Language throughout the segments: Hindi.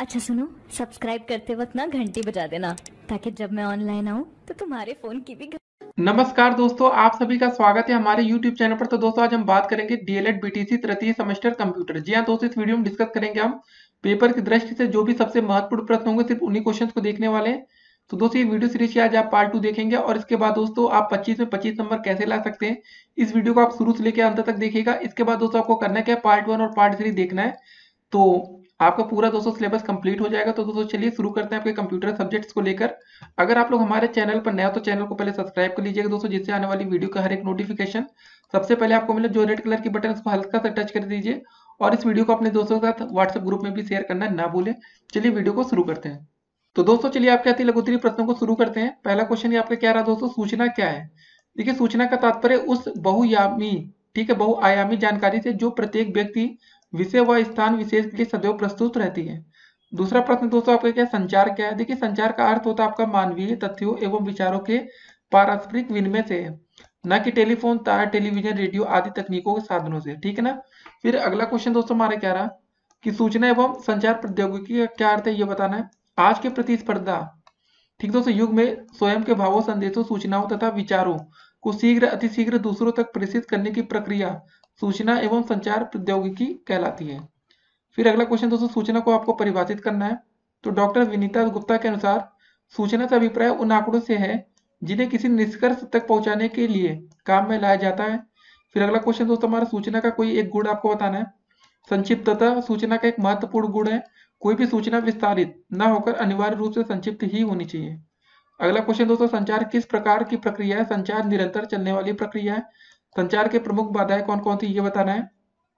अच्छा सुनो, सब्सक्राइब करते वक्त ना घंटी बजा देना ताकि जब मैं ऑनलाइन आऊँ तो तुम्हारे फोन की भी नमस्कार दोस्तों, आप सभी का स्वागत है हमारे YouTube चैनल पर। तो दोस्तों आज हम बात करेंगे डीएलएड बीटीसी तृतीय सेमेस्टर कंप्यूटर। जी हाँ दोस्तों, इस वीडियो में डिस्कस करेंगे हम पेपर की दृष्टि से जो भी सबसे महत्वपूर्ण प्रश्न होंगे, सिर्फ उन्हीं क्वेश्चंस को देखने वाले हैं। तो दोस्तों ये वीडियो सीरीज आज आप पार्ट 2 देखेंगे और इसके बाद दोस्तों आप 25 में 25 नंबर कैसे ला सकते हैं, इस वीडियो को आप शुरू से लेकर अंत तक देखिएगा। इसके बाद दोस्तों आपको करना क्या है, पार्ट 1 और पार्ट 3 देखना है, तो आपका पूरा दोस्तों सिलेबस कंप्लीट हो जाएगा। तो दोस्तों चलिए शुरू करते हैं आपके कंप्यूटर सब्जेक्ट्स को लेकर। अगर आप लोग हमारे चैनल पर नए हो तो चैनल को पहले सब्सक्राइब कर लीजिएगा दोस्तों, जिससे आने वाली वीडियो का हर एक नोटिफिकेशन सबसे पहले आपको मिले। जो रेड कलर की बटन उसको हल्का सा टच कर दीजिए और इस वीडियो को अपने दोस्तों के साथ व्हाट्सएप ग्रुप में भी शेयर करना ना भूलें। चलिए वीडियो को शुरू करते हैं। तो दोस्तों चलिए आपके अति लघुत्तरीय प्रश्नों को शुरू करते हैं। पहला क्वेश्चन ये आपका क्या रहा दोस्तों, सूचना क्या है। देखिए सूचना का तात्पर्य उस बहुयामी, ठीक है, बहुआयामी जानकारी से जो प्रत्येक व्यक्ति, विषय व स्थान विशेष के लिए सदैव प्रस्तुत रहती है। दूसरा प्रश्न दोस्तों आपका क्या, संचार क्या है। देखिए संचार का अर्थ होता है आपका मानवीय तथ्यों एवं विचारों के पारस्परिक विनिमय से है, न कि टेलीफोन, तार, टेलीविजन, रेडियो आदि तकनीकों के साधनों से, ठीक है ना। फिर अगला क्वेश्चन दोस्तों हमारा क्या रहा कि सूचना एवं संचार प्रौद्योगिकी का क्या अर्थ है, ये बताना है। आज के प्रतिस्पर्धा, ठीक दोस्तों, युग में स्वयं के भावों, संदेशों, सूचनाओं तथा विचारों को शीघ्र अतिशीघ्र दूसरों तक प्रेषित करने की प्रक्रिया सूचना एवं संचार प्रौद्योगिकी कहलाती है। फिर अगला क्वेश्चन दोस्तों, सूचना को आपको परिभाषित करना है। तो डॉक्टर विनीता गुप्ता के अनुसार सूचना का अभिप्राय उन आंकड़ों से है जिन्हें किसी निष्कर्ष तक पहुंचाने के लिए काम में लाया जाता है। फिर अगला क्वेश्चन दोस्तों हमारा, सूचना का कोई एक गुण आपको बताना है। संक्षिप्तता सूचना का एक महत्वपूर्ण गुण है। कोई भी सूचना विस्तारित न होकर अनिवार्य रूप से संक्षिप्त ही होनी चाहिए। अगला क्वेश्चन दोस्तों, संचार किस प्रकार की प्रक्रिया है। संचार निरंतर चलने वाली प्रक्रिया है। संचार के प्रमुख बाधाएं कौन कौन सी, ये बताना है।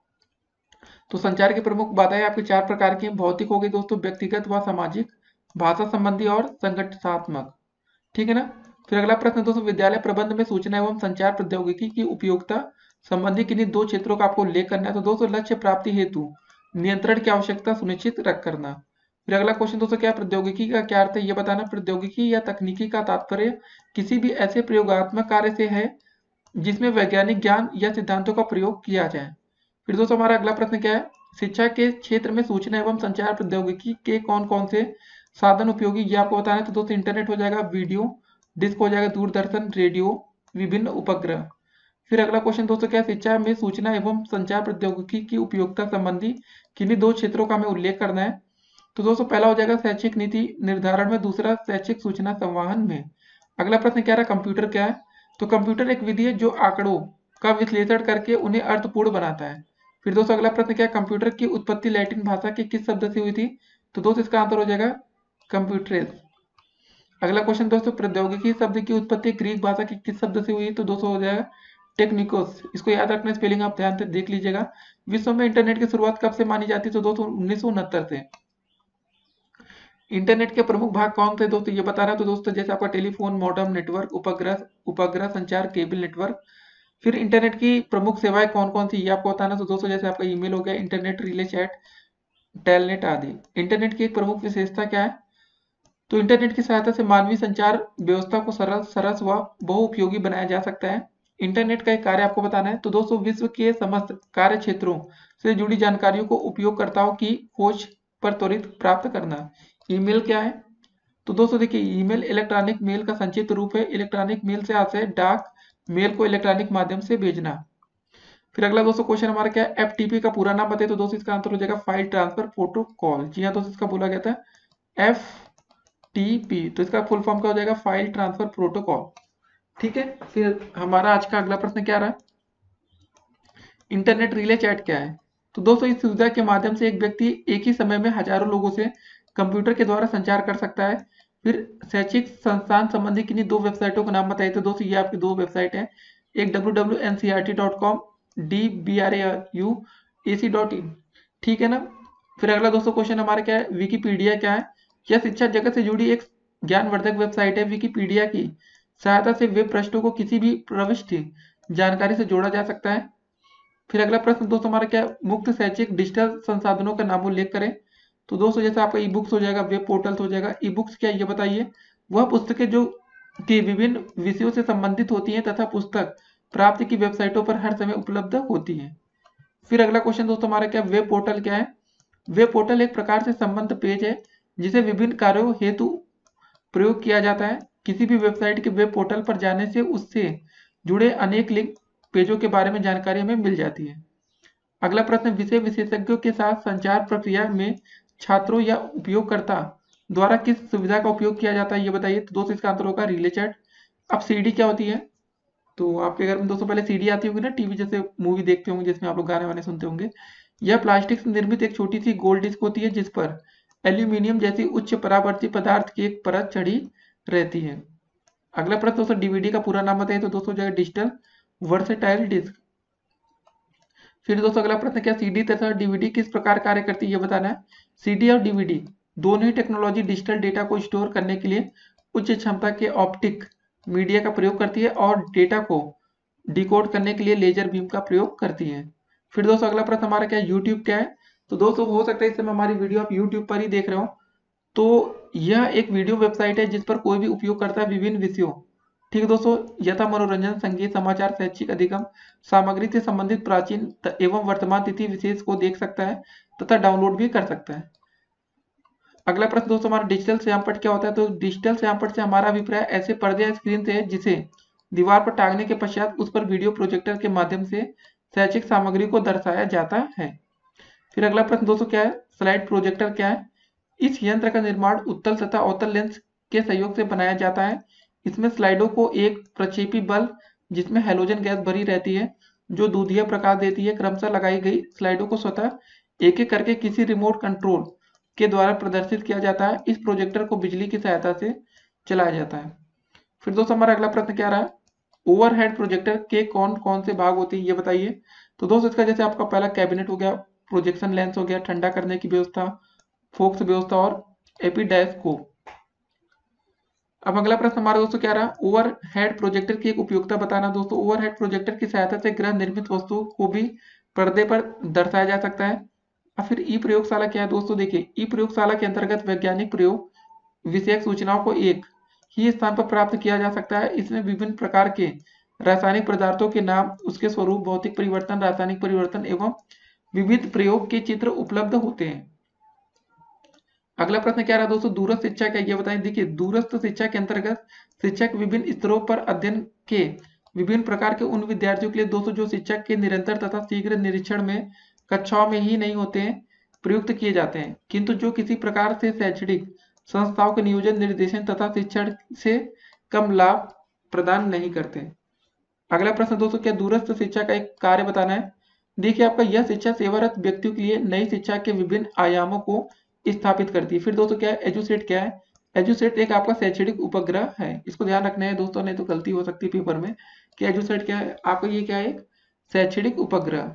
तो संचार की प्रमुख बाधाएं आपकी 4 प्रकार की हैं। भौतिक हो गई दोस्तों, व्यक्तिगत व सामाजिक, भाषा संबंधी और संगठनात्मक, ठीक है ना। फिर अगला प्रश्न दोस्तों, विद्यालय प्रबंध में सूचना एवं संचार प्रौद्योगिकी की उपयोगिता संबंधी किन्हीं 2 क्षेत्रों का आपको उल्लेख करना है। तो दोस्तों लक्ष्य प्राप्ति हेतु नियंत्रण की आवश्यकता सुनिश्चित रख करना। फिर अगला क्वेश्चन दोस्तों, क्या प्रौद्योगिकी का क्या अर्थ है, ये बताना। प्रौद्योगिकी या तकनीकी का तात्पर्य किसी भी ऐसे प्रयोगात्मक कार्य से है जिसमें वैज्ञानिक ज्ञान या सिद्धांतों का प्रयोग किया जाए। फिर दोस्तों हमारा अगला प्रश्न क्या है, शिक्षा के क्षेत्र में सूचना एवं संचार प्रौद्योगिकी के कौन कौन से साधन उपयोगी, ये आपको बताना है। तो दोस्तों इंटरनेट हो जाएगा, वीडियो डिस्क हो जाएगा, दूरदर्शन, रेडियो, विभिन्न उपग्रह। फिर अगला क्वेश्चन दोस्तों क्या है, शिक्षा में सूचना एवं संचार प्रौद्योगिकी की उपयोगिता संबंधी किन्हीं 2 क्षेत्रों का हमें उल्लेख करना है। तो दोस्तों पहला हो जाएगा शैक्षिक नीति निर्धारण में, दूसरा शैक्षिक सूचना संवहन में। अगला प्रश्न क्या रहा, कंप्यूटर क्या है। तो कंप्यूटर एक विधि है जो आंकड़ों का विश्लेषण करके उन्हें अर्थपूर्ण बनाता है। फिर दोस्तों अगला प्रश्न क्या है, कंप्यूटर की उत्पत्ति लैटिन भाषा के किस शब्द से हुई थी। तो दोस्तों इसका आंसर हो जाएगा कंप्यूटरेस। अगला क्वेश्चन दोस्तों, प्रौद्योगिकी शब्द की उत्पत्ति ग्रीक भाषा की किस शब्द से हुई। तो दोस्तों हो जाएगा टेक्निकोस। इसको याद रखना, स्पेलिंग आप ध्यान से देख लीजिएगा। विश्व में इंटरनेट की शुरुआत कब से मानी जाती है। तो दोस्तों 1969 से। इंटरनेट के प्रमुख भाग कौन थे दोस्तों, ये बता रहा है। तो दोस्तों जैसे आपका टेलीफोन, मॉडेम नेटवर्क, उपग्रह उपग्रह संचार, केबल नेटवर्क। फिर इंटरनेट की प्रमुख सेवाएं कौन कौन सी, ये आपको बताना। तो दोस्तों जैसे आपका ईमेल हो गया, इंटरनेट रिले चैट, टेलनेट आदि। इंटरनेट की एक प्रमुख विशेषता क्या है। तो इंटरनेट की सहायता से मानवीय संचार व्यवस्था को सरल, सरस व बहुउपयोगी बनाया जा सकता है। इंटरनेट का एक कार्य आपको बताना है। तो दोस्तों विश्व के समस्त कार्य क्षेत्रों से जुड़ी जानकारियों को उपयोगकर्ताओं की खोज पर त्वरित प्राप्त करना। ईमेल क्या है। तो दोस्तों देखिए, ईमेल इलेक्ट्रॉनिक मेल का संक्षिप्त रूप है। इलेक्ट्रॉनिक मेल से आशय डाक मेल को इलेक्ट्रॉनिक माध्यम से भेजना। फिर अगला दोस्तों क्वेश्चन हमारा क्या है, एफटीपी का पूरा नाम बताइए। तो दोस्तों इसका आंसर हो जाएगा फाइल ट्रांसफर प्रोटोकॉल। जी हाँ दोस्तों, इसका बोला गया था एफटीपी। तो इसका फुल फॉर्म क्या हो जाएगा, फाइल ट्रांसफर प्रोटोकॉल, ठीक है। फिर हमारा आज का अगला प्रश्न क्या रहा, इंटरनेट रिले चैट क्या है। तो दोस्तों इस सुविधा के माध्यम से एक व्यक्ति एक ही समय में हजारों लोगों से कंप्यूटर के द्वारा संचार कर सकता है। फिर शैक्षिक संस्थान संबंधी किन्हीं 2 वेबसाइटों का नाम बताइए। तो दोस्तों ये आपकी 2 वेबसाइट हैं, एक www.ncrt.com, dbrac.ac.in, ठीक है ना। फिर अगला दोस्तों क्वेश्चन हमारा क्या है, विकिपीडिया क्या है। यह शिक्षा जगत से जुड़ी एक ज्ञानवर्धक वेबसाइट है। विकिपीडिया की सहायता से वेब पृष्ठों को किसी भी प्रविष्टि जानकारी से जोड़ा जा सकता है। फिर अगला प्रश्न दोस्तों हमारा क्या, मुक्त शैक्षिक डिजिटल संसाधनों का नाम उल्लेख करें। तो दोस्तों जैसे आपका ई बुक्स हो जाएगा, वेब पोर्टल्स हो जाएगा। ई बुक्स क्या, ये बताइए। वह पुस्तकें जो कि विभिन्न विषयों से संबंधित होती हैं तथा पुस्तक प्राप्ति की वेबसाइटों पर हर समय उपलब्ध होती हैं। फिर अगला क्वेश्चन दोस्तों हमारा क्या, वेब पोर्टल क्या है। वेब पोर्टल एक प्रकार से संबंध पेज है जिसे विभिन्न कार्यों हेतु प्रयोग किया जाता है। किसी भी वेबसाइट के वेब पोर्टल पर जाने से उससे जुड़े अनेक लिंक पेजों के बारे में जानकारी हमें मिल जाती है। अगला प्रश्न, विषय विशेषज्ञों के साथ संचार प्रक्रिया में छात्रों या उपयोगकर्ता द्वारा किस सुविधा का उपयोग किया जाता है, ये बताइए। तो दोस्तों इसका आंसर होगा रिले चैट। अब सीडी क्या होती है? तो आपके घर में दोस्तों पहले सीडी आती होगी ना, टीवी जैसे मूवी देखते होंगे जिसमें आप लोग गाने वाने सुनते होंगे। यह प्लास्टिक से निर्मित एक छोटी सी गोल डिस्क होती है जिस पर एल्यूमिनियम जैसी उच्च परावर्ती पदार्थ की एक परत चढ़ी रहती है। अगला प्रश्न दोस्तों, डीवीडी का पूरा नाम बताइए। तो दोस्तों जो है डिजिटल वर्सेटाइल डिस्क। फिर दोस्तों अगला प्रश्न, क्या सीडी तथा डीवीडी किस प्रकार कार्य करती है, ये बताना है। सीडी और डीवीडी दोनों ही टेक्नोलॉजी डिजिटल डेटा को स्टोर करने के लिए उच्च क्षमता के ऑप्टिक मीडिया का प्रयोग करती है और डेटा को डिकोड करने के लिए लेजर बीम का प्रयोग करती है। फिर दोस्तों अगला प्रश्न हमारा क्या है, यूट्यूब क्या है। तो दोस्तों हो सकता है इस समय हमारी वीडियो आप यूट्यूब पर ही देख रहे हो। तो यह एक वीडियो वेबसाइट है जिस पर कोई भी उपयोगकर्ता विभिन्न विषयों, ठीक है दोस्तों, यथा मनोरंजन, संगीत, समाचार, शैक्षिक, अधिगम सामग्री से संबंधित प्राचीन एवं वर्तमान तिथि विशेष को देख सकता है तथा डाउनलोड भी कर सकता है। अगला प्रश्न दोस्तों हमारा डिजिटल श्यामपट क्या होता है। तो डिजिटल श्यामपट से हमारा अभिप्राय ऐसे पर्दे या स्क्रीन से है जिसे दीवार पर टांगने के पश्चात उस पर वीडियो प्रोजेक्टर के माध्यम से शैक्षिक सामग्री को दर्शाया जाता है। फिर अगला प्रश्न दोस्तों क्या है, स्लाइड प्रोजेक्टर क्या है। इस यंत्र का निर्माण उत्तल तथा अवतल लेंस के सहयोग से बनाया जाता है। इसमें स्लाइडों को एक प्रक्षेपी बल्ब जिसमें हैलोजन गैस भरी रहती है जो दूधिया प्रकाश देती है, क्रमशः लगाई गई स्लाइडों को स्वतः एक एक करके किसी रिमोट कंट्रोल के द्वारा प्रदर्शित किया जाता है। इस प्रोजेक्टर को बिजली की सहायता से चलाया जाता है। फिर दोस्तों हमारा अगला प्रश्न क्या रहा, ओवरहेड प्रोजेक्टर के कौन कौन से भाग होते हैं, ये बताइए। तो दोस्तों इसका जैसे आपका पहला कैबिनेट हो गया, प्रोजेक्शन लेंस हो गया, ठंडा करने की व्यवस्था, फोकस व्यवस्था और एपिडायस्कोप। अब अगला प्रश्न हमारा दोस्तों क्या रहा, ओवरहेड प्रोजेक्टर की एक उपयोगिता बताना। दोस्तों ओवरहेड प्रोजेक्टर की सहायता से ग्रह निर्मित वस्तुओं को भी पर्दे पर दर्शाया जा सकता है। और फिर ई प्रयोगशाला क्या है दोस्तों, देखिए ई प्रयोगशाला के अंतर्गत वैज्ञानिक प्रयोग विषयक सूचनाओं को एक ही स्थान पर प्राप्त किया जा सकता है। इसमें विभिन्न प्रकार के रासायनिक पदार्थों के नाम, उसके स्वरूप, भौतिक परिवर्तन, रासायनिक परिवर्तन एवं विविध प्रयोग के चित्र उपलब्ध होते हैं। अगला प्रश्न क्या रहा दोस्तों, दूरस्थ शिक्षा क्या, ये बताएं। देखिए दूरस्थ शिक्षा के अंतर्गत शिक्षक विभिन्न स्तरों पर अध्ययन के विभिन्न प्रकार के उन विद्यार्थियों के लिए दोस्तों जो शिक्षक के निरंतर तथा शीघ्र निरीक्षण में कक्षाओं में ही नहीं होते हैं प्रयुक्त किए जाते हैं, किंतु जो किसी प्रकार से शैक्षणिक संस्थाओं के नियोजन, निर्देशन तथा शिक्षण से कम लाभ प्रदान नहीं करते। अगला प्रश्न दोस्तों, क्या दूरस्थ शिक्षा का एक कार्य बताना है। देखिए आपका यह शिक्षा सेवारत व्यक्तियों के लिए नई शिक्षा के विभिन्न आयामों को स्थापित करती है। फिर दोस्तों क्या है, एजुसेट क्या है। एजुसेट एक आपका शैक्षणिक उपग्रह है, इसको ध्यान रखना है दोस्तों, नहीं तो गलती हो सकती है पेपर में कि एजुसेट क्या है आपका, ये क्या है, एक शैक्षणिक उपग्रह।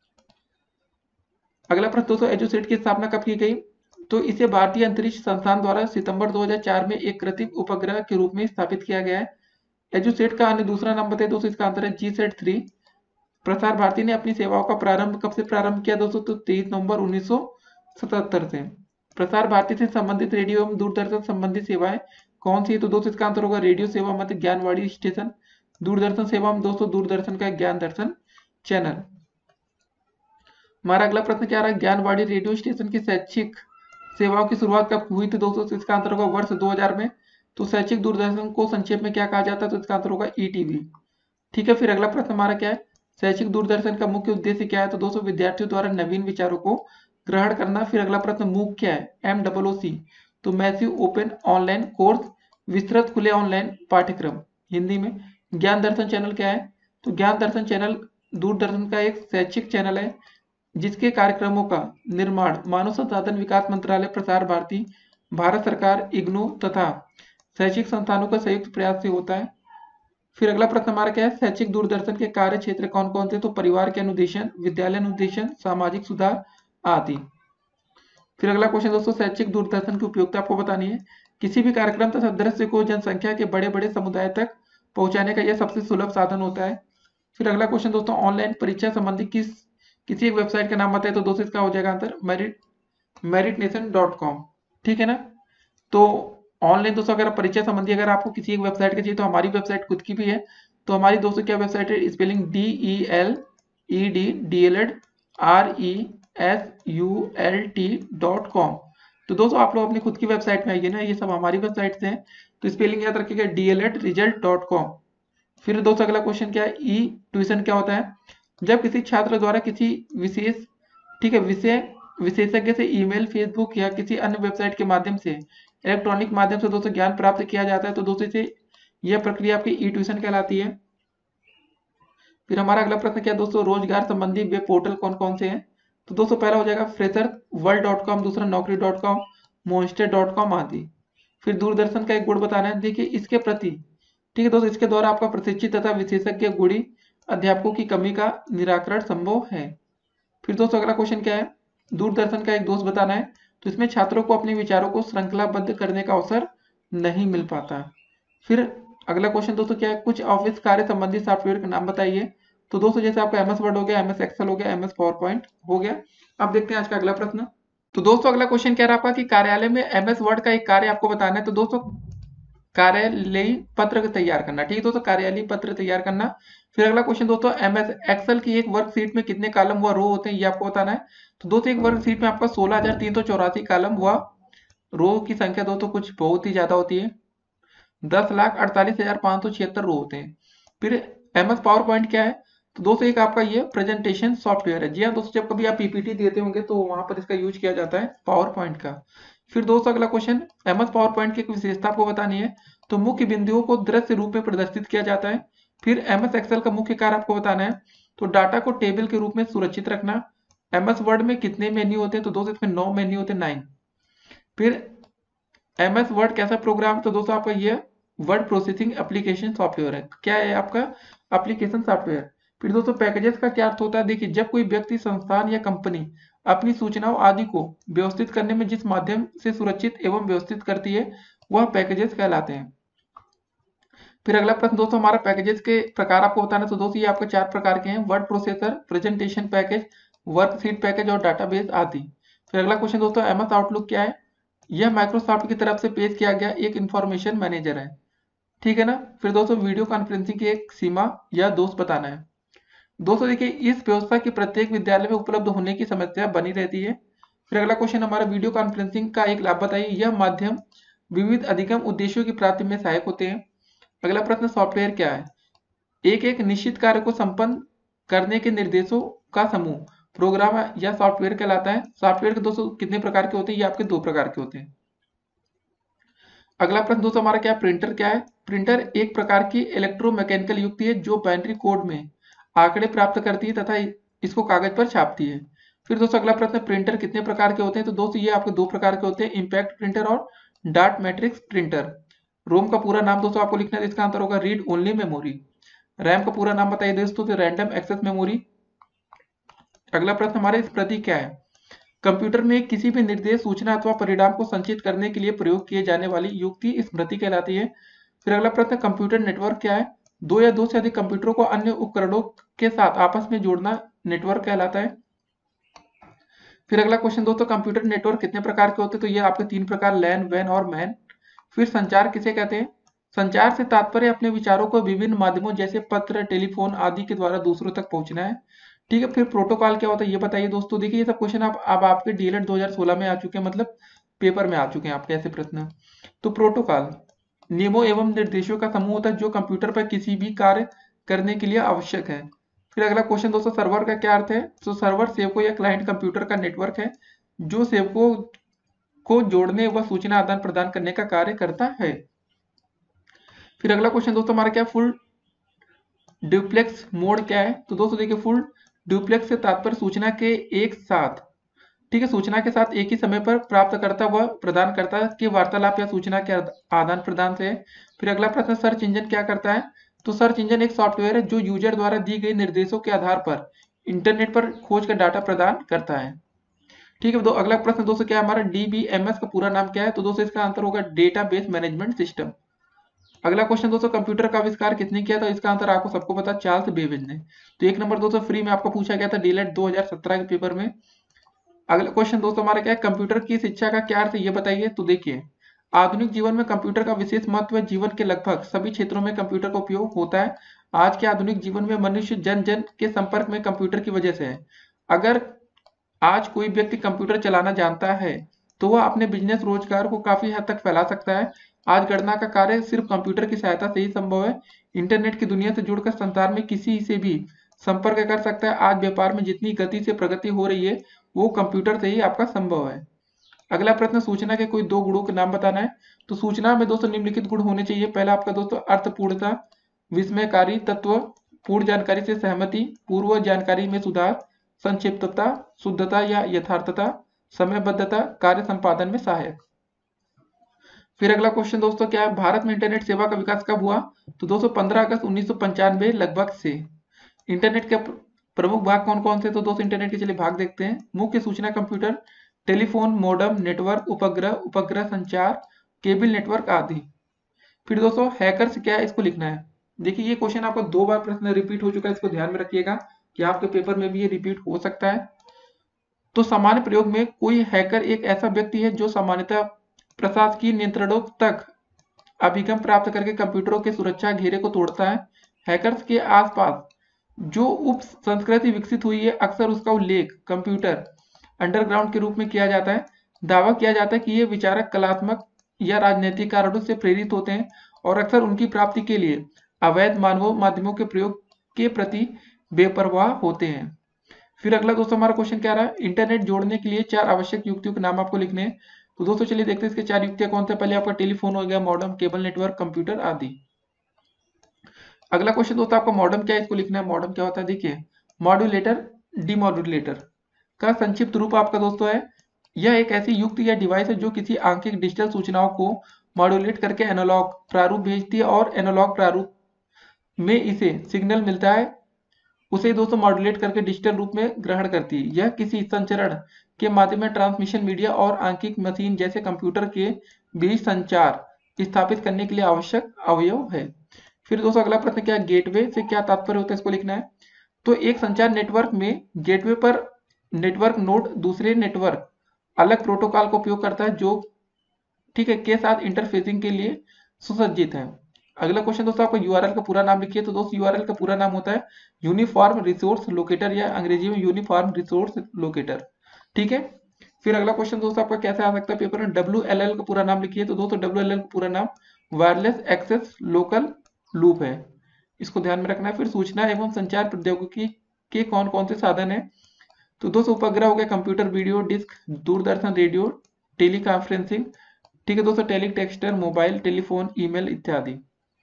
अगला प्रश्न दोस्तों, एजुसेट की स्थापना कब की गई। तो इसे भारतीय अंतरिक्ष संस्थान द्वारा सितंबर 2004 में एक कृत्रिम उपग्रह के रूप में स्थापित किया गया है। एजुसेट का अन्य दूसरा नाम बताइए दोस्तों, इसका आंसर है GSAT-3। प्रसार भारती ने अपनी सेवाओं का प्रारंभ कब से प्रारंभ किया दोस्तों, तो 23 नवंबर 1977 से। प्रसार भारती से संबंधित रेडियो एवं दूरदर्शन संबंधित सेवाएं कौन सी है। तो दोस्तों इसका आंसर होगा रेडियो सेवा मध्य ज्ञानवाणी स्टेशन। दूरदर्शन सेवा में दोस्तों दूरदर्शन का ज्ञान दर्शन चैनल। हमारा अगला प्रश्न क्या रहा है, ज्ञानवाणी रेडियो स्टेशन की शैक्षिक सेवाओं की शुरुआत कब हुई थी दोस्तों। तो इसका आंसर होगा वर्ष 2000 में। तो शैक्षिक दूरदर्शन को संक्षेप में क्या कहा जाता है, तो इसका आंसर होगा ETV। ठीक है, फिर अगला प्रश्न हमारा क्या है, शैक्षिक दूरदर्शन का मुख्य उद्देश्य क्या है। तो दोस्तों विद्यार्थियों द्वारा नवीन विचारों को ग्रहण करना। फिर अगला प्रश्न मूक क्या है, MOOC। तो मैसिव ओपन ऑनलाइन कोर्स, विस्तृत खुले ऑनलाइन पाठ्यक्रम हिंदी में। ज्ञान दर्शन चैनल क्या है। तो ज्ञान दर्शन चैनल दूरदर्शन का एक शैक्षिक चैनल है जिसके कार्यक्रमों का निर्माण मानव संसाधन विकास मंत्रालय, प्रसार भारती, भारत सरकार, IGNOU तथा शैक्षिक संस्थानों का संयुक्त प्रयास से होता है। फिर अगला प्रश्न हमारा क्या है, शैक्षिक दूरदर्शन के कार्य क्षेत्र कौन कौन से। तो परिवार के अनुदेशन, विद्यालय अनुदेशन, सामाजिक सुधार आदि। फिर अगला क्वेश्चन दोस्तों, शैक्षिक दूरदर्शन की उपयोगिता आपको बतानी है। किसी भी कार्यक्रम तथा दृश्य को जनसंख्या के बड़े बड़े समुदाय तक पहुंचाने का यह सबसे सुलभ साधन होता है। फिर अगला क्वेश्चन दोस्तों, ऑनलाइन परीक्षा संबंधी किसी एक वेबसाइट का नाम बताए। तो दोस्तों इसका हो जाएगा आंसर meritnation.com। ठीक है ना। तो ऑनलाइन दोस्तों अगर परीक्षा संबंधी अगर आपको किसी एक वेबसाइट का चाहिए तो हमारी वेबसाइट खुद की भी है। तो हमारी दोस्तों क्या वेबसाइट है, स्पेलिंग DELED DELED SULT.com। तो दोस्तों आप लोग अपनी खुद की वेबसाइट में आइए ना, ये सब हमारी वेबसाइट से हैं, तो स्पेलिंग याद रखिएगा DLEDresult.com। फिर दोस्तों अगला क्वेश्चन क्या है, ई ट्यूशन क्या होता है? जब किसी छात्र द्वारा किसी विशेष, ठीक है, विशेषज्ञ से ईमेल, फेसबुक या किसी अन्य वेबसाइट के माध्यम से, इलेक्ट्रॉनिक माध्यम से दोस्तों ज्ञान प्राप्त किया जाता है, तो दोस्तों इसे यह प्रक्रिया आपकी ई ट्यूशन कहलाती है। फिर हमारा अगला प्रश्न क्या है दोस्तों, रोजगार संबंधी वेब पोर्टल कौन कौन से हैं? तो दोस्तों पहला हो जाएगा freshers.world.com, दूसरा naukri.com, monster.com आदि। फिर दूरदर्शन का एक गुण बताना है, देखिए इसके प्रति, ठीक है दोस्तों, इसके द्वारा आपका प्रशिक्षित तथा विशेषज्ञ गुणी अध्यापकों की कमी का निराकरण संभव है। फिर दोस्तों अगला क्वेश्चन क्या है, दूरदर्शन का एक दोष बताना है, तो इसमें छात्रों को अपने विचारों को श्रृंखलाबद्ध करने का अवसर नहीं मिल पाता। फिर अगला क्वेश्चन दोस्तों क्या है, कुछ ऑफिस कार्य संबंधी सॉफ्टवेयर का नाम बताइए। तो दोस्तों जैसे आपका MS वर्ड हो गया, MS एक्सेल हो गया, MS पावर पॉइंट हो गया। अब देखते हैं आज का अगला प्रश्न। तो दोस्तों अगला क्वेश्चन क्या रहा आपका कि कार्यालय में MS वर्ड का एक कार्य आपको बताना है। तो दोस्तों कार्यालयी पत्र तैयार करना, ठीक है दोस्तों, कार्यालयी पत्र तैयार करना। फिर अगला क्वेश्चन दोस्तों, MS एक्सेल की एक वर्कशीट में कितने कॉलम व रो होते हैं, ये आपको बताना है। तो दोस्तों एक वर्कशीट में आपका 16,384 कॉलम व रो की संख्या दोस्तों कुछ बहुत ही ज्यादा होती है, 10,48,576 रो होते हैं। फिर MS पावर पॉइंट क्या है? तो दोस्तों एक आपका ये प्रेजेंटेशन सॉफ्टवेयर है। जी हाँ दोस्तों, जब कभी आप PPT देते होंगे तो वहां पर इसका यूज किया जाता है पावर पॉइंट का। फिर दोस्तों अगला क्वेश्चन, MS पावर पॉइंट की एक विशेषता आपको बतानी है। तो मुख्य बिंदुओं को दृश्य रूप में प्रदर्शित किया जाता है। फिर MS एक्सेल का मुख्य कार्य आपको बताना है। तो डाटा को टेबल के रूप में सुरक्षित रखना। MS वर्ड में कितने मेन्यू होते हैं? तो दोस्तों इसमें 9 मेन्यू होते हैं, 9। फिर MS वर्ड कैसा प्रोग्राम? तो दोस्तों आपका ये वर्ड प्रोसेसिंग एप्लीकेशन सॉफ्टवेयर है। क्या है आपका? Application software. फिर दोस्तों पैकेजेस का क्या अर्थ होता है? देखिए जब कोई व्यक्ति, संस्थान या कंपनी अपनी सूचनाओं आदि को व्यवस्थित करने में जिस माध्यम से सुरक्षित एवं व्यवस्थित करती है, वह पैकेजेस कहलाते हैं। फिर अगला प्रश्न दोस्तों हमारा पैकेजेस के प्रकार आपको बताना। तो दोस्तों ये आपके 4 प्रकार के हैं, word processor, presentation package, worksheet package और डाटाबेस आदि। फिर अगला क्वेश्चन दोस्तों, MS आउटलुक क्या है? यह माइक्रोसॉफ्ट की तरफ से पेश किया गया एक इंफॉर्मेशन मैनेजर है, ठीक है ना। फिर दोस्तों वीडियो कॉन्फ्रेंसिंग की एक सीमा या दोष बताना है। दोस्तों देखिए इस व्यवस्था की प्रत्येक विद्यालय में उपलब्ध होने की समस्या बनी रहती है। फिर अगला क्वेश्चन हमारा, वीडियो कॉन्फ्रेंसिंग का एक लाभ बताइए। यह माध्यम विविध अधिगम उद्देश्यों की प्राप्ति में सहायक होते हैं। अगला प्रश्न, सॉफ्टवेयर क्या है? एक निश्चित कार्य को संपन्न करने के निर्देशों का समूह प्रोग्राम या सॉफ्टवेयर कहलाता है। सॉफ्टवेयर के दोस्तों कितने प्रकार के होते हैं? ये आपके 2 प्रकार के होते हैं। अगला प्रश्न दोस्तों हमारा क्या है, प्रिंटर क्या है? प्रिंटर एक प्रकार की इलेक्ट्रोमैकेनिकल युक्ति है जो बाइनरी कोड में आंकड़े प्राप्त करती है तथा इसको कागज पर छापती है। फिर दोस्तों अगला प्रश्न, प्रिंटर कितने प्रकार के होते हैं? तो दोस्तों ये आपके 2 प्रकार के होते हैं, इम्पैक्ट प्रिंटर और डॉट मैट्रिक्स प्रिंटर। रोम का पूरा नाम दोस्तों आपको लिखना है, इसका आंसर होगा रीड ओनली मेमोरी। रैम का पूरा नाम बताइए दोस्तों, तो रैंडम एक्सेस मेमोरी। अगला प्रश्न हमारे, स्मृति क्या है? कंप्यूटर में किसी भी निर्देश, सूचना अथवा परिणाम को संचित करने के लिए प्रयोग किए जाने वाली युक्ति स्मृति कहलाती है। फिर अगला प्रश्न, कंप्यूटर नेटवर्क क्या है? 2 या 2 से अधिक कंप्यूटरों को अन्य उपकरणों के साथ आपस में जोड़ना नेटवर्क कहलाता है। फिर अगला क्वेश्चन दोस्तों, कंप्यूटर नेटवर्क कितने प्रकार के होते हैं? तो ये आपके 3 प्रकार, लैन, वैन और मैन। फिर संचार किसे कहते हैं? संचार से तात्पर्य अपने विचारों को विभिन्न माध्यमों जैसे पत्र, टेलीफोन आदि के द्वारा दूसरों तक पहुंचना है, ठीक है। फिर प्रोटोकॉल क्या होता है ये बताइए दोस्तों। देखिए ये सब क्वेश्चन अब आपके DLED 2016 में आ चुके हैं, मतलब पेपर में आ चुके हैं आपके ऐसे प्रश्न। तो प्रोटोकॉल नियमों एवं निर्देशों का समूह होता है जो कंप्यूटर पर किसी भी कार्य करने के लिए आवश्यक है। फिर अगला क्वेश्चन दोस्तों, सर्वर का क्या अर्थ है? तो सर्वर सेवकों या क्लाइंट कंप्यूटर का नेटवर्क है जो सेवकों को जोड़ने व सूचना आदान प्रदान करने का कार्य करता है। फिर अगला क्वेश्चन दोस्तों हमारा क्या, फुल ड्यूप्लेक्स मोड क्या है? तो दोस्तों देखिए फुल ड्यूप्लेक्स से तात्पर्य सूचना के एक साथ, ठीक है, सूचना के साथ एक ही समय पर प्राप्तकर्ता व प्रदानकर्ता के वार्तालाप या सूचना के आदान प्रदान से है। फिर अगला प्रश्न, सर्च इंजन क्या करता है? तो सर्च इंजन एक सॉफ्टवेयर है जो यूजर द्वारा दी गई निर्देशों के आधार पर इंटरनेट पर खोज का डाटा प्रदान करता है, ठीक है। तो अगला प्रश्न दोस्तों क्या है हमारा, DBMS का पूरा नाम क्या है? तो दोस्तों इसका आंसर होगा डेटाबेस मैनेजमेंट सिस्टम। अगला क्वेश्चन दोस्तों, कंप्यूटर का आविष्कार किसने किया था? इसका आंसर आपको सबको पता, चार्ल्स बेबेज ने। तो 1 नंबर दोस्तों फ्री में आपको पूछा गया था DLED 2017 के पेपर में। अगला क्वेश्चन दोस्तों हमारा क्या है, कंप्यूटर की शिक्षा का क्या अर्थ है ये बताइए। तो देखिए आधुनिक जीवन में कंप्यूटर का विशेष महत्व है। जीवन के लगभग सभी क्षेत्रों में कंप्यूटर का उपयोग होता है। आज के आधुनिक जीवन में मनुष्य जन जन के संपर्क में कंप्यूटर की वजह से है। अगर आज कोई व्यक्ति कंप्यूटर चलाना जानता है तो वह अपने बिजनेस रोजगार को काफी हद तक फैला सकता है। आज गणना का कार्य सिर्फ कंप्यूटर की सहायता से ही संभव है। इंटरनेट की दुनिया से जुड़कर संसार में किसी से भी संपर्क कर सकता है। आज व्यापार में जितनी गति से प्रगति हो रही है वो कंप्यूटर से ही आपका संभव है। अगला प्रश्न, सूचना के कोई 2 गुणों के नाम बताना है। तो सूचना में दोस्तों निम्नलिखित गुण होने चाहिए। पहला आपका दोस्तों अर्थपूर्णता, विस्मयकारी तत्व, पूर्ण जानकारी से सहमति, पूर्व जानकारी में सुधार, संक्षिप्तता, शुद्धता या यथार्थता, समयबद्धता, कार्य संपादन में सहायक। फिर अगला क्वेश्चन दोस्तों क्या है, भारत में इंटरनेट सेवा का विकास कब हुआ? तो दोस्तों 15 अगस्त 1995 लगभग से। इंटरनेट के प्रमुख भाग कौन कौन से? तो दोस्तों इंटरनेट के चलिए भाग देखते हैं। मुख्य सूचना कंप्यूटर, टेलीफोन, मोडम, नेटवर्क, उपग्रह, उपग्रह संचार, केबल नेटवर्क आदि। फिर दोस्तों हैकर्स क्या है, इसको लिखना है। देखिए ये क्वेश्चन आपको 2 बार प्रश्न रिपीट हो चुका है, इसको ध्यान में रखिएगा कि आपके पेपर में भी ये रिपीट हो सकता है। तो सामान्य प्रयोग में कोई हैकर एक ऐसा व्यक्ति है जो सामान्यतः प्रशासकीय नियंत्रणों तक अभिगम प्राप्त करके कंप्यूटरों के सुरक्षा घेरे को तोड़ता है। हैकर्स के आसपास जो उप संस्कृति विकसित हुई है अक्सर उसका उल्लेख कंप्यूटर अंडरग्राउंड के रूप में किया जाता है। दावा किया जाता है कि ये विचारक कलात्मक या राजनीतिक कारणों से प्रेरित होते हैं और अक्सर उनकी प्राप्ति के लिए अवैध मानव माध्यमों के प्रयोग के प्रति बेपरवाह होते हैं। फिर अगला दोस्तों हमारा क्वेश्चन क्या रहा है, इंटरनेट जोड़ने के लिए 4 आवश्यक युक्तियों के नाम आपको लिखने हैं। तो दोस्तों चलिए देखते हैं इसके 4 युक्तियां कौन से। पहले आपका टेलीफोन हो गया, मॉडेम, केबल नेटवर्क, कंप्यूटर आदि। अगला क्वेश्चन दोस्तों आपका मॉडेम क्या है, इसको लिखना है। मॉडेम क्या होता है, देखिए मॉड्यूलेटर, डीमॉड्यूलेटर का संक्षिप्त रूप आपका दोस्तों है। यह एक ऐसी युक्ति या डिवाइस है जो किसी आंकिक डिजिटल सूचनाओं को मॉड्यूलेट करके एनालॉग प्रारूप भेजती है और एनालॉग प्रारूप में इसे सिग्नल मिलता है उसे दोस्तों मॉड्यूलेट करके डिजिटल रूप में ग्रहण करती है। यह किसी संचरण के माध्यम में ट्रांसमिशन मीडिया और आंकिक मशीन जैसे कंप्यूटर के बीच संचार स्थापित करने के लिए आवश्यक अवयव है। फिर दोस्तों अगला प्रश्न क्या है, गेटवे से क्या तात्पर्य होता है, इसको लिखना है। तो एक संचार नेटवर्क में गेटवे पर नेटवर्क नोड दूसरे नेटवर्क अलग प्रोटोकॉल का उपयोग करता है जो ठीक है के साथ इंटरफेसिंग के लिए सुसज्जित है। अगला क्वेश्चन दोस्तों आपका यूआरएल का पूरा नाम लिखिए। तो दोस्तों यूआरएल का पूरा नाम होता है यूनिफॉर्म रिसोर्स लोकेटर या अंग्रेजी में यूनिफॉर्म रिसोर्स लोकेटर, ठीक है। फिर अगला क्वेश्चन दोस्तों आपका कैसे आ सकता है पेपर में, WLL का पूरा नाम लिखिए। तो दोस्तों WLL का पूरा नाम वायरलेस एक्सेस लोकल लूप है, इसको ध्यान में रखना है। फिर सूचना एवं संचार प्रौद्योगिकी के कौन कौन से साधन है? तो दोस्तों उपग्रह हो गया, कंप्यूटर, वीडियो डिस्क, दूरदर्शन, रेडियो, टेली कॉन्फ्रेंसिंग, ठीक है दोस्तों, टेलीटेक्स्टर, मोबाइल, टेलीफोन, ईमेल इत्यादि।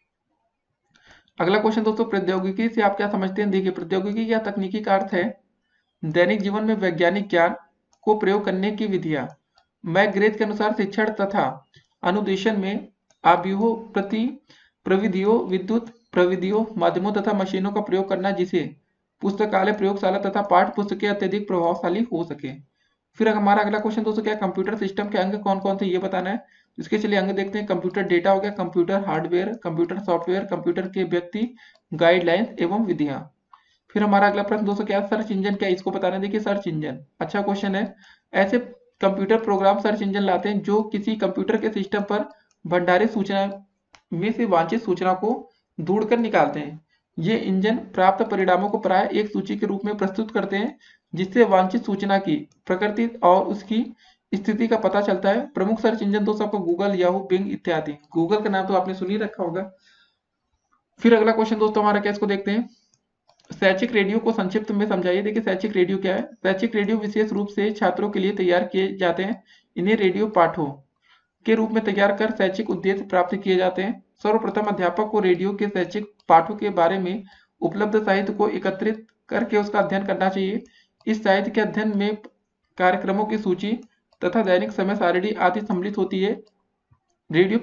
अगला क्वेश्चन दोस्तों प्रौद्योगिकी से आप क्या समझते हैं? देखिए प्रौद्योगिकी या तकनीकी का अर्थ है दैनिक जीवन में वैज्ञानिक ज्ञान को प्रयोग करने की विधियां। मैकग्रेथ के अनुसार शिक्षण तथा अनुदेशन में आव्यूहों प्रति प्रविधियों, विद्युत प्रविधियों, माध्यमों तथा मशीनों का प्रयोग करना जिसे पुस्तकालय, प्रयोगशाला तथा पाठ्य पुस्तकें अत्यधिक प्रभावशाली हो सके। फिर हमारा अगला क्वेश्चन दोस्तों क्या है, कंप्यूटर सिस्टम के अंग कौन कौन से ये बताना है। इसके चलिए अंग देखते हैं। कंप्यूटर डेटा हो गया, computer hardware, computer software, computer के व्यक्ति, गाइडलाइंस एवं विधियां। फिर हमारा अगला प्रश्न दोस्तों क्या है, सर्च इंजन क्या है, इसको बताना है। देखिए सर्च इंजन अच्छा क्वेश्चन है। ऐसे कंप्यूटर प्रोग्राम सर्च इंजन लाते हैं जो किसी कंप्यूटर के सिस्टम पर भंडारित सूचना में से वांछित सूचना को ढूंढकर निकालते हैं। ये इंजन प्राप्त परिणामों को प्राय एक सूची के रूप में प्रस्तुत करते हैं जिससे वांछित सूचना की प्रकृति और उसकी स्थिति का पता चलता है। प्रमुख सर्च इंजन दोस्तों आपको गूगल, याहू, बिंग इत्यादि। गूगल का नाम तो आपने सुन ही रखा होगा। फिर अगला क्वेश्चन दोस्तों हमारा क्या, इसको देखते हैं। शैक्षिक रेडियो को संक्षिप्त में समझाइए। देखिए शैक्षिक रेडियो क्या है। शैक्षिक रेडियो विशेष रूप से छात्रों के लिए तैयार किए जाते हैं। इन्हें रेडियो पाठों के रूप में तैयार कर शैक्षिक उद्देश्य प्राप्त किए जाते हैं। सर्वप्रथम अध्यापक को रेडियो के शैक्षिक पाठों के बारे में उपलब्ध साहित्य को एकत्रित करके उसका अध्ययन करना चाहिए। इस साहित्य के अध्ययन में कार्यक्रमों की सूची तथा दैनिक समय सारिणी आदि सम्मिलित होती है। रेडियो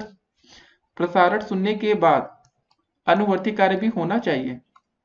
प्रसारण सुनने के बाद अनुवर्ती कार्य भी होना चाहिए।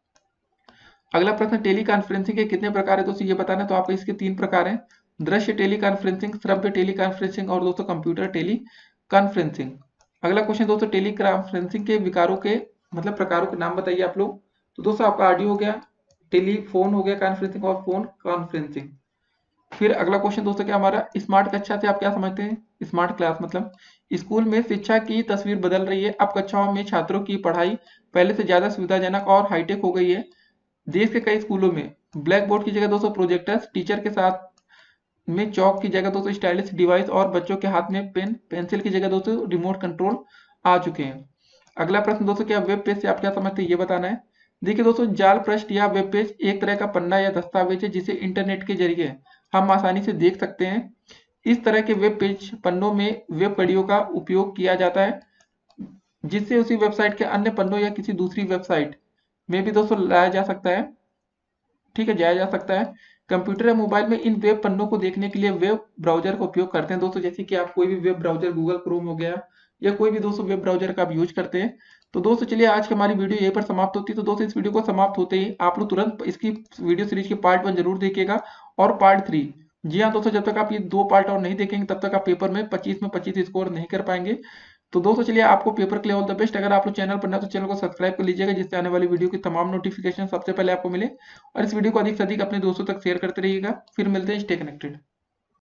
अगला प्रश्न, टेली कॉन्फ्रेंसिंग के कितने प्रकार है दोस्तों ये बताना है। तो आपको इसके 3 प्रकार हैं, दृश्य टेली कॉन्फ्रेंसिंग, श्रव्य टेली कॉन्फ्रेंसिंग और दोस्तों कंप्यूटर टेली कॉन्फ्रेंसिंग। अगला क्वेश्चन दोस्तों टेली कॉन्फ्रेंसिंग के विकारों के मतलब प्रकारों के नाम बताइए आप लोग। तो दोस्तों आपका ऑडियो हो गया, टेलीफोन हो गया कॉन्फ्रेंसिंग और फोन कॉन्फ्रेंसिंग। फिर अगला क्वेश्चन दोस्तों क्या हमारा, स्मार्ट कक्षा से आप क्या समझते हैं। स्मार्ट क्लास मतलब स्कूल में शिक्षा की तस्वीर बदल रही है। अब कक्षाओं में छात्रों की पढ़ाई पहले से ज्यादा सुविधाजनक और हाईटेक हो गई है। देश के कई स्कूलों में ब्लैक बोर्ड की जगह दोस्तों प्रोजेक्टर्स, टीचर के साथ में चौक की जगह दोस्तों स्टाइलिश डिवाइस और बच्चों के हाथ में पेन पेंसिल की जगह दोस्तों रिमोट कंट्रोल आ चुके हैं। अगला प्रश्न दोस्तों, क्या वेब पेज से आप क्या समझते हैं ये बताना है। देखिए दोस्तों, जाल पृष्ठ या वेब पेज एक तरह का पन्ना या दस्तावेज है जिसे इंटरनेट के जरिए हम आसानी से देख सकते हैं। इस तरह के वेब पेज पन्नों में वेब कड़ियों का उपयोग किया जाता है जिससे उसी वेबसाइट के अन्य पन्नों या किसी दूसरी वेबसाइट में भी दोस्तों लाया जा सकता है, ठीक है, जाया जा सकता है। कंप्यूटर या मोबाइल में इन वेब पन्नों को देखने के लिए वेब ब्राउजर का उपयोग करते हैं दोस्तों, जैसे कि आप कोई भी वेब ब्राउजर गूगल क्रोम हो गया या कोई भी दोस्तों वेब ब्राउजर का आप यूज करते हैं। तो दोस्तों चलिए आज की हमारी वीडियो यहीं पर समाप्त होती है। तो दोस्तों इस वीडियो को समाप्त होते ही आप लोग तुरंत इसकी वीडियो सीरीज के पार्ट 1 जरूर देखिएगा और पार्ट 3। जी हाँ दोस्तों, जब तक आप ये 2 पार्ट और नहीं देखेंगे तब तक आप पेपर में 25 में 25 स्कोर नहीं कर पाएंगे। तो दोस्तों चलिए आपको पेपर के लिए ऑल द बेस्ट। अगर आप लोग चैनल पर नए तो चैनल को सब्सक्राइब कर लीजिएगा जिससे आने वाली वीडियो की तमाम नोटिफिकेशन सबसे पहले आपको मिले, और इस वीडियो को अधिक से अधिक अपने दोस्तों तक शेयर करते रहिएगा। फिर मिलते हैं, स्टे कनेक्टेड।